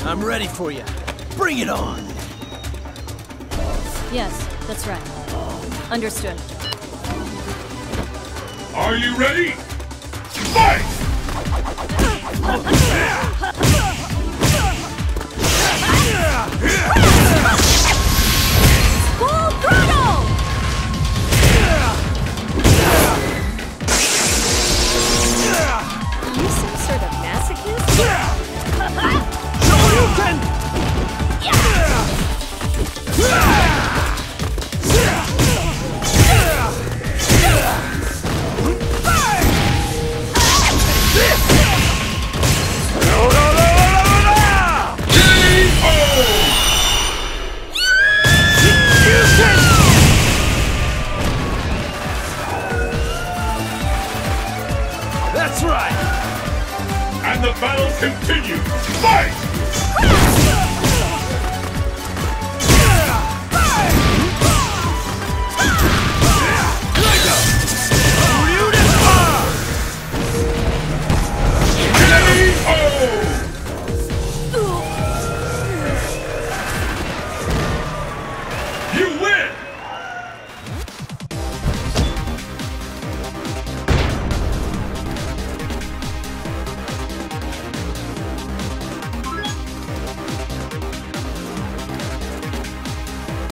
I'm ready for you. Bring it on! Yes, that's right. Understood. Are you ready? Fight! Full throttle! Are you some sort of masochist? Shoryuken! That's right! And the battle continues! Fight!